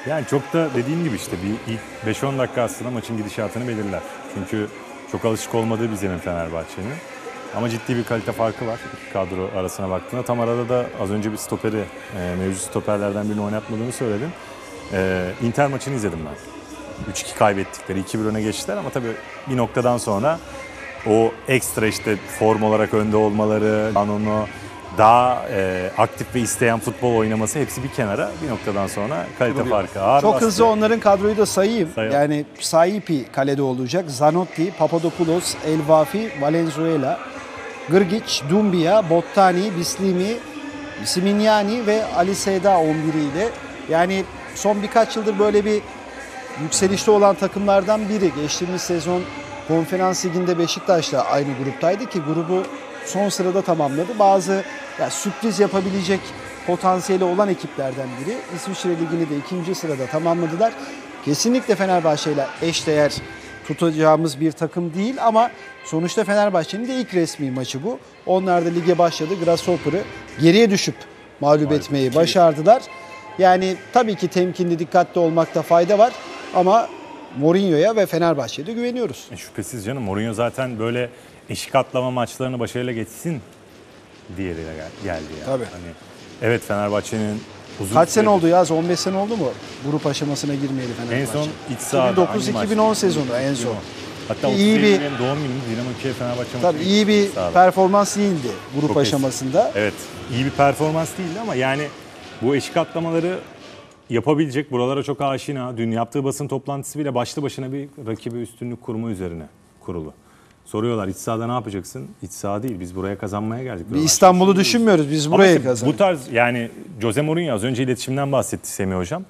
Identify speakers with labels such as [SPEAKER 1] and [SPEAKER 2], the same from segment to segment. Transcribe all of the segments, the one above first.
[SPEAKER 1] Yani çok da dediğim gibi işte bir ilk 5-10 dakika aslında maçın gidişatını belirler. Çünkü çok alışık olmadığı bir zemin Fenerbahçe'nin. Ama ciddi bir kalite farkı var iki kadro arasına baktığında. Tam arada da az önce bir stoperi, mevcut stoperlerden birini oynatmadığını söyledim. Inter maçını izledim ben. 3-2 kaybettikleri, 2-1 öne geçtiler ama tabii bir noktadan sonra o ekstra işte form olarak önde olmaları, onu daha aktif ve isteyen futbol oynaması hepsi bir kenara, bir noktadan sonra kalite farkı ağır
[SPEAKER 2] Çok
[SPEAKER 1] bastı.
[SPEAKER 2] hızlı onların kadroyu da sayayım.
[SPEAKER 1] Sayalım.
[SPEAKER 2] Yani Saipi kalede olacak. Zanotti, Papadopoulos, Elvafi, Valenzuela, Grgic, Doumbia, Bottani, Bislimi, Simignani ve Ali Seyda 11'iyle. Yani son birkaç yıldır böyle bir yükselişte olan takımlardan biri. Geçtiğimiz sezon Konferans Ligi'nde Beşiktaş'la aynı gruptaydı ki grubu son sırada tamamladı. Bazı sürpriz yapabilecek potansiyeli olan ekiplerden biri. İsviçre Ligi'ni de 2. sırada tamamladılar. Kesinlikle Fenerbahçe ile eşdeğer tutacağımız bir takım değil ama sonuçta Fenerbahçe'nin de ilk resmi maçı bu. Onlar da lige başladı. Grasshopper'ı geriye düşüp mağlup etmeyi başardılar. Yani tabii ki temkinli, dikkatli olmakta fayda var ama Mourinho'ya ve Fenerbahçe'ye de güveniyoruz.
[SPEAKER 1] Şüphesiz canım. Mourinho zaten böyle eşik atlama maçlarını başarıyla geçsin diğeriyle geldi yani.
[SPEAKER 2] Tabii.
[SPEAKER 1] Hani, evet Fenerbahçe'nin uzun
[SPEAKER 2] Kaç sene
[SPEAKER 1] süredir-
[SPEAKER 2] oldu ya? 15 sene oldu mu? Grup aşamasına girmeyeli Fenerbahçe.
[SPEAKER 1] En son iç sahada
[SPEAKER 2] 2009-2010 sezonu en son.
[SPEAKER 1] Hatta
[SPEAKER 2] iyi
[SPEAKER 1] 31
[SPEAKER 2] bir
[SPEAKER 1] Eylül'ün doğum günü Dinamo Kiev Fenerbahçe maçı.
[SPEAKER 2] tabii iyi bir performans değildi grup
[SPEAKER 1] Çok
[SPEAKER 2] aşamasında.
[SPEAKER 1] Evet, iyi bir performans değildi ama yani bu eşik atlamaları yapabilecek, buralara çok aşina. Dün yaptığı basın toplantısı bile başlı başına bir rakibe üstünlük kurma üzerine kurulu. Soruyorlar iç sahada ne yapacaksın? İç saha değil, biz buraya kazanmaya geldik.
[SPEAKER 2] Bir İstanbul'u düşünmüyoruz, biz
[SPEAKER 1] Ama
[SPEAKER 2] buraya
[SPEAKER 1] işte
[SPEAKER 2] kazandık.
[SPEAKER 1] bu tarz yani Jose Mourinho az önce iletişimden bahsetti Semih Hocam.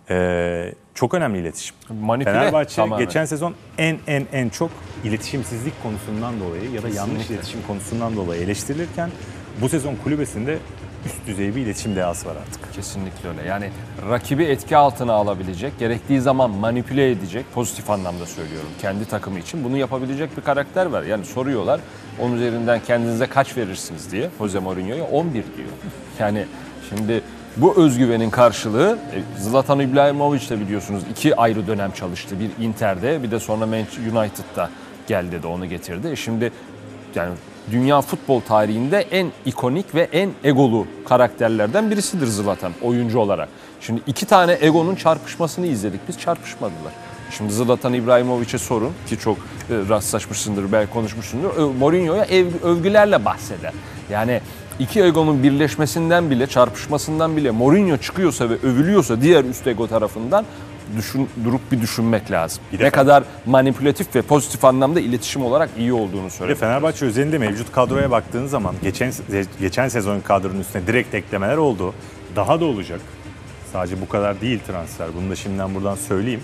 [SPEAKER 1] Çok önemli iletişim.
[SPEAKER 3] Manipüle
[SPEAKER 1] Fenerbahçe
[SPEAKER 3] tamamen.
[SPEAKER 1] geçen sezon en çok iletişimsizlik konusundan dolayı ya da yanlış iletişim konusundan dolayı eleştirilirken bu sezon kulübesinde üst düzey bir iletişim dehası var artık.
[SPEAKER 3] Kesinlikle öyle. Yani rakibi etki altına alabilecek, gerektiği zaman manipüle edecek, pozitif anlamda söylüyorum kendi takımı için. Bunu yapabilecek bir karakter var. Yani soruyorlar, onun üzerinden kendinize kaç verirsiniz diye Jose Mourinho'ya 11 diyor. Yani şimdi bu özgüvenin karşılığı Zlatan İbrahimovic de biliyorsunuz 2 ayrı dönem çalıştı. Bir Inter'de, bir de sonra Manchester United'da geldi de onu getirdi. Şimdi yani dünya futbol tarihinde en ikonik ve en egolu karakterlerden birisidir Zlatan oyuncu olarak. Şimdi 2 tane egonun çarpışmasını izledik. Biz çarpışmadılar. Şimdi Zlatan İbrahimovic'e sorun ki çok rastlaşmışsındır, belki konuşmuşsundur. Mourinho'ya övgülerle bahseder. Yani 2 egonun birleşmesinden bile, çarpışmasından bile Mourinho çıkıyorsa ve övülüyorsa diğer üst ego tarafından durup bir düşünmek lazım. Ne kadar manipülatif ve pozitif anlamda iletişim olarak iyi olduğunu söylüyor.
[SPEAKER 1] Fenerbahçe özelinde mevcut kadroya baktığın zaman geçen sezon kadronun üstüne direkt eklemeler oldu. Daha da olacak. Sadece bu kadar değil transfer. Bunu da şimdiden buradan söyleyeyim.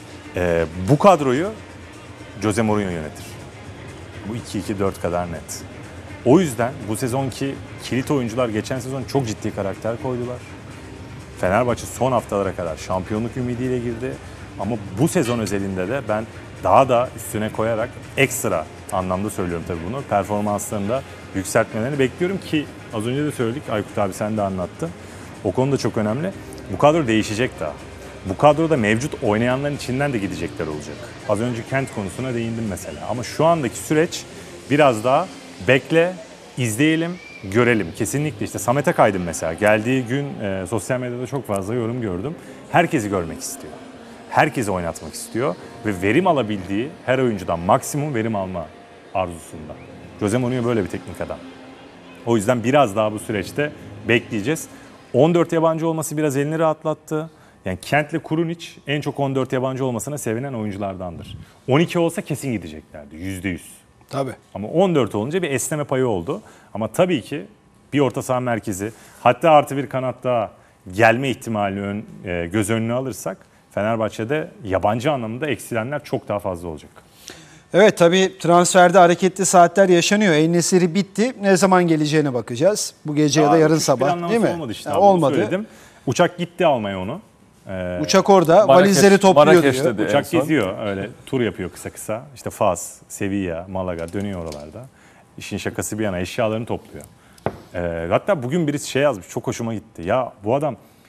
[SPEAKER 1] Bu kadroyu Jose Mourinho yönetir. Bu 2-2-4 kadar net. O yüzden bu sezonki kilit oyuncular geçen sezon çok ciddi karakter koydular. Fenerbahçe son haftalara kadar şampiyonluk ümidiyle girdi. Ama bu sezon özelinde de ben daha da üstüne koyarak ekstra anlamda söylüyorum tabii bunu. Performanslarını da yükseltmelerini bekliyorum ki az önce de söyledik. Aykut abi sen de anlattın. O konu da çok önemli. Bu kadro değişecek daha. Bu kadroda mevcut oynayanların içinden de gidecekler olacak. Az önce Kent konusuna değindim mesela. Ama şu andaki süreç biraz daha bekle, izleyelim, görelim. Kesinlikle işte Samet'e kaydım mesela. Geldiği gün sosyal medyada çok fazla yorum gördüm. Herkesi görmek istiyor. Herkesi oynatmak istiyor. Ve verim alabildiği her oyuncudan maksimum verim alma arzusunda. Jose Mourinho böyle bir teknik adam. O yüzden biraz daha bu süreçte bekleyeceğiz. 14 yabancı olması biraz elini rahatlattı. Yani Kent'le Kurunic en çok 14 yabancı olmasına sevinen oyunculardandır. 12 olsa kesin gideceklerdi %100.
[SPEAKER 2] Tabii.
[SPEAKER 1] Ama 14 olunca bir esneme payı oldu. Ama tabii ki bir orta saha merkezi, hatta artı bir kanat daha gelme ihtimalini göz önüne alırsak Fenerbahçe'de yabancı anlamında eksilenler çok daha fazla olacak.
[SPEAKER 2] Evet tabii transferde hareketli saatler yaşanıyor. En-Nesyri bitti. Ne zaman geleceğine bakacağız. Bu gece ya da yarın sabah değil mi?
[SPEAKER 1] Olmadı işte.
[SPEAKER 2] Olmadı.
[SPEAKER 1] Söyledim. Uçak gitti almaya onu.
[SPEAKER 2] Uçak orada, valizleri topluyor diyor.
[SPEAKER 1] Uçak geziyor, öyle tur yapıyor kısa kısa. İşte Fas, Sevilla, Malaga dönüyor oralarda. İşin şakası bir yana eşyalarını topluyor. Hatta bugün birisi şey yazmış, çok hoşuma gitti. Ya bu adam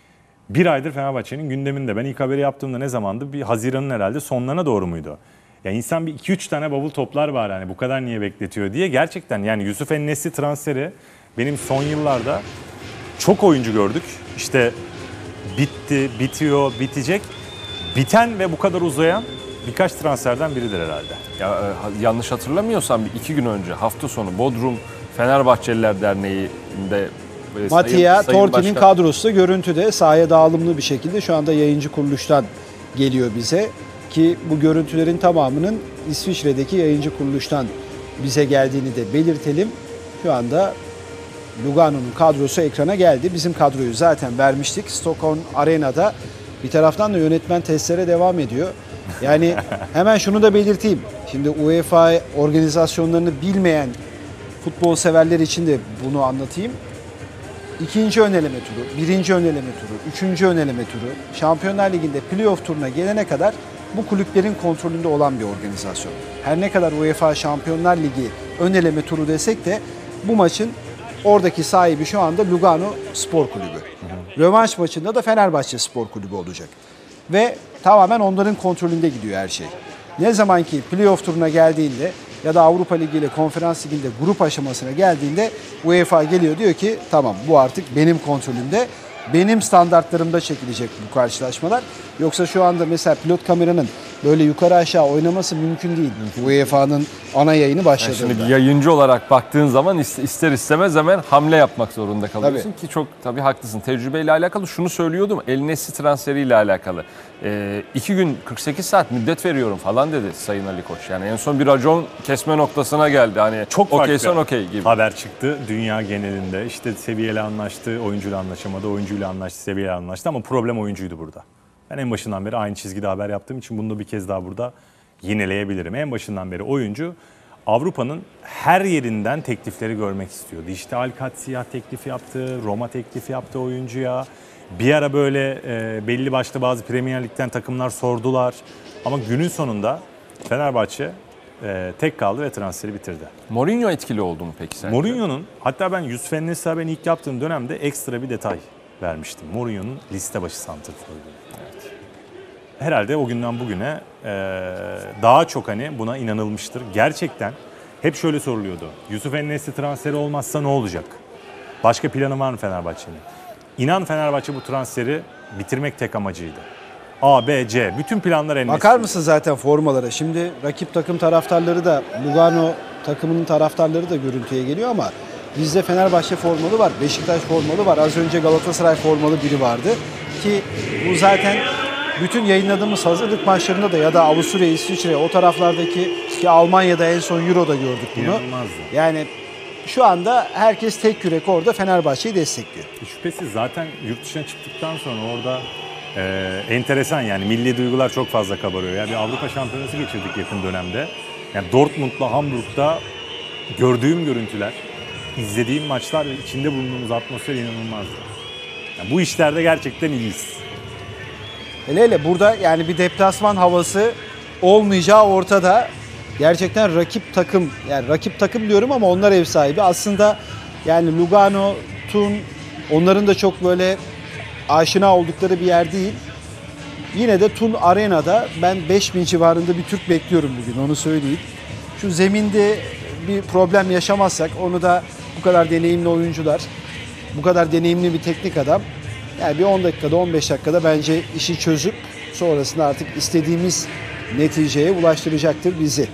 [SPEAKER 1] bir aydır Fenerbahçe'nin gündeminde. Ben ilk haberi yaptığımda ne zamandı? Bir Haziran'ın herhalde sonlarına doğru muydu? Ya insan bir 2-3 tane bavul toplar var hani bu kadar niye bekletiyor diye. Gerçekten yani Yusuf En-Nesyri transferi benim son yıllarda çok oyuncu gördük. İşte bitti, bitiyor, bitecek. Biten ve bu kadar uzayan birkaç transferden biridir herhalde.
[SPEAKER 3] Ya, yanlış hatırlamıyorsam 2 gün önce hafta sonu Bodrum Fenerbahçeliler Derneği'nde
[SPEAKER 2] Mattia
[SPEAKER 3] Sayın
[SPEAKER 2] Torti'nin
[SPEAKER 3] Başkan-
[SPEAKER 2] kadrosu da görüntüde sahaya dağılımlı bir şekilde şu anda yayıncı kuruluştan geliyor bize. Ki bu görüntülerin tamamının İsviçre'deki yayıncı kuruluştan bize geldiğini de belirtelim. Şu anda Lugano'nun kadrosu ekrana geldi. Bizim kadroyu zaten vermiştik. Stockholm Arena'da bir taraftan da yönetmen testlere devam ediyor. Yani hemen şunu da belirteyim. Şimdi UEFA organizasyonlarını bilmeyen futbol severler için de bunu anlatayım. İkinci ön eleme turu, birinci ön eleme turu, üçüncü ön eleme turu, Şampiyonlar Ligi'nde playoff turuna gelene kadar bu kulüplerin kontrolünde olan bir organizasyon. Her ne kadar UEFA Şampiyonlar Ligi ön eleme turu desek de bu maçın oradaki sahibi şu anda Lugano Spor Kulübü. Rövanş maçında da Fenerbahçe Spor Kulübü olacak. Ve tamamen onların kontrolünde gidiyor her şey. Ne zaman ki playoff turuna geldiğinde ya da Avrupa Ligi ile Konferans Ligi'nde grup aşamasına geldiğinde UEFA geliyor diyor ki tamam bu artık benim kontrolümde, benim standartlarımda çekilecek bu karşılaşmalar. Yoksa şu anda mesela pilot kameranın böyle yukarı aşağı oynaması mümkün değil. UEFA'nın ana yayını
[SPEAKER 3] Yani
[SPEAKER 2] başladığında.
[SPEAKER 3] şimdi bir yayıncı olarak baktığın zaman ister istemez hemen hamle yapmak zorunda kalıyorsun ki çok tabii haklısın. Tecrübeyle alakalı şunu söylüyordum. El-Nesri transferiyle alakalı. 2 gün 48 saat müddet veriyorum falan dedi Sayın Ali Koç. Yani en son bir racon kesme noktasına geldi. Hani
[SPEAKER 1] Çok
[SPEAKER 3] okeysen
[SPEAKER 1] farklı
[SPEAKER 3] okey gibi.
[SPEAKER 1] haber çıktı dünya genelinde. İşte seviyeyle anlaştı, oyuncuyla anlaşamadı, oyuncuyla anlaştı, seviyeyle anlaştı ama problem oyuncuydu burada. Ben en başından beri aynı çizgide haber yaptığım için bunu da bir kez daha burada yineleyebilirim. En başından beri oyuncu Avrupa'nın her yerinden teklifleri görmek istiyordu. İşte Al-Qadsiyah teklifi yaptı, Roma teklifi yaptı oyuncuya. Bir ara böyle belli başlı bazı Premier Lig'den takımlar sordular. Ama günün sonunda Fenerbahçe tek kaldı ve transferi bitirdi.
[SPEAKER 3] Mourinho etkili oldu mu peki sence?
[SPEAKER 1] Mourinho'nun, hatta ben Yusuf En-Nesyri'ye ben ilk yaptığım dönemde ekstra bir detay vermiştim. Mourinho'nun liste başı santrforuydu. Herhalde o günden bugüne daha çok hani buna inanılmıştır. Gerçekten hep şöyle soruluyordu. Yusuf En-Nesyri transferi olmazsa ne olacak? Başka planı var mı Fenerbahçe'nin? İnan Fenerbahçe bu transferi bitirmek tek amacıydı. A, B, C. Bütün planlar En-Nesyri.
[SPEAKER 2] Bakar mısın zaten formalara? Şimdi rakip takım taraftarları da Lugano takımının taraftarları da görüntüye geliyor ama bizde Fenerbahçe formalı var, Beşiktaş formalı var. Az önce Galatasaray formalı biri vardı ki bu zaten bütün yayınladığımız hazırlık maçlarında da ya da Avusturya, İsviçre o taraflardaki ki Almanya'da en son Euro'da gördük bunu.
[SPEAKER 1] İnanılmazdı.
[SPEAKER 2] Yani şu anda herkes tek yürek orada Fenerbahçe'yi destekliyor.
[SPEAKER 1] Şüphesiz zaten yurt dışına çıktıktan sonra orada enteresan yani milli duygular çok fazla kabarıyor. Yani bir Avrupa Şampiyonası geçirdik yakın dönemde. Yani Dortmund'la Hamburg'da gördüğüm görüntüler, izlediğim maçlar ve içinde bulunduğumuz atmosfer inanılmazdı. Yani bu işlerde gerçekten iyiyiz.
[SPEAKER 2] Hele burada yani bir deplasman havası olmayacağı ortada. Gerçekten rakip takım, yani rakip takım diyorum ama onlar ev sahibi. Aslında yani Lugano, Thun onların da çok böyle aşina oldukları bir yer değil. Yine de Thun Arena'da ben 5000 civarında bir Türk bekliyorum bugün, onu söyleyeyim. Şu zeminde bir problem yaşamazsak, onu da bu kadar deneyimli oyuncular, bu kadar deneyimli bir teknik adam, yani bir 10 dakikada 15 dakikada bence işi çözüp sonrasında artık istediğimiz neticeye ulaştıracaktır bizi.